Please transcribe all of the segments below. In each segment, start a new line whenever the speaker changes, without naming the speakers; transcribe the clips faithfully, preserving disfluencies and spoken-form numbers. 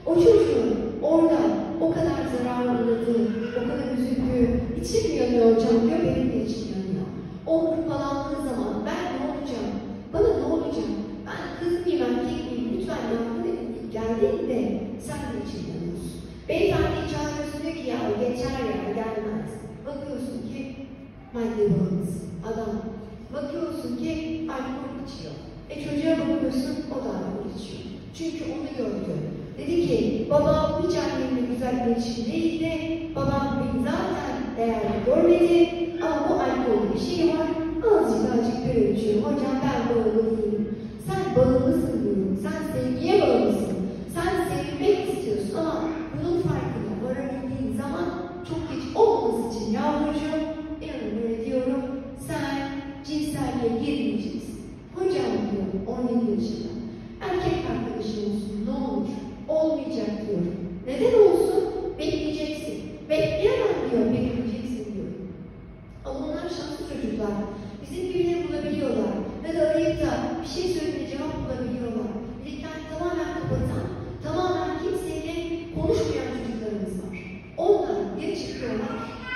O çocuğun orada o kadar zarar uğradığı, o kadar üzüldüğü, içim yanıyor hocam diyor, benim de içim yanıyor. O hırpalandığı zaman ben ne olacağım, bana ne olacak, ben kız mıyım, erkek miyim, lütfen yardım edin geldiğinde sen de içim yanıyorsun. Beyefendi çağırıyorsun diyor ki ya geçer ya gelmez. Bakıyorsun ki madde bağımlısı, adam. Bakıyorsun ki alkol içiyor. E çocuğa bakıyorsun, o da alkol içiyor. Çünkü onu gördü. Dedi ki, babam hiç annemle güzel bir ilişki değildi. Babam beni zaten değerli görmedi. Ama bu alkolde bir şey var. Azıcık azıcık bir ölçüyorum. Hocam ben bağımlı değilim. Sen bağımlısın diyorum. Sen sevgiye bağımlısın. Sen sevilmek istiyorsun ama bunun farkına varabildiğin zaman çok geç olmaması için yavrucuğum, inanın böyle diyorum, sen cinselliğe girmeyeceksin. Hocam diyor, on yedi yaşında. Erkek arkadaşın olsun, ne olur? Olmayacak diyor. Neden olsun? Bekleyeceksin. Bekleyemem diyor, bekleyeceksin diyor. Ama onlar şanslı çocuklar. Bizim gibileri bulabiliyorlar. Ya da arayıp da bir şey söylediğinde cevap bulabiliyorlar. Birlikten tamamen kapatan, tamamen kimseyle konuşmayan çocuklarımız var. Onlar bir çıkıyorlar.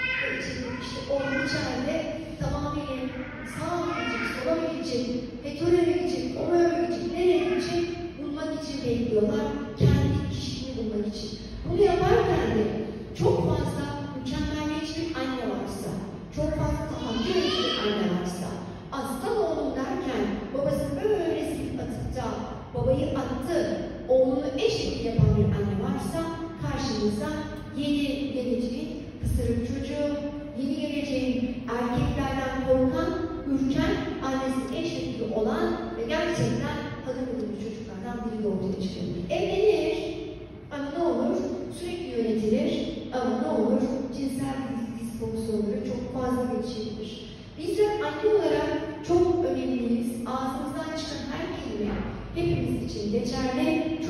İşte onun içeride tamamıyla sağa mı gidecek, sola mı gidecek, petrole mi gidecek, oraya mı gidecek, nereye gidecek bulmak için bekliyorlar. Kendi kişiliğini bulmak için. Bunu yaparken de çok fazla mükemmeliyetçi bir anne varsa, çok fazla tahammül edici bir anne varsa, aslan oğlum derken babası böyle silip atıp da babayı attı, oğlunu eşit yapan bir anne varsa karşımızda yeni geleceğin kısırık çocuğu, yeni geleceğin erkeklerden korkan, ürken, annesi eşitli olan ve gerçekten kadın kadın çocuklardan biri ortaya çıkıyor. Evlenir ama ne olur? Sürekli yönetilir ama ne olur? Cinsel disfonksiyonları çok fazla geçirilir. Bizler anne olarak çok önemliyiz. Ağzımızdan çıkan her kelime hepimiz için geçerli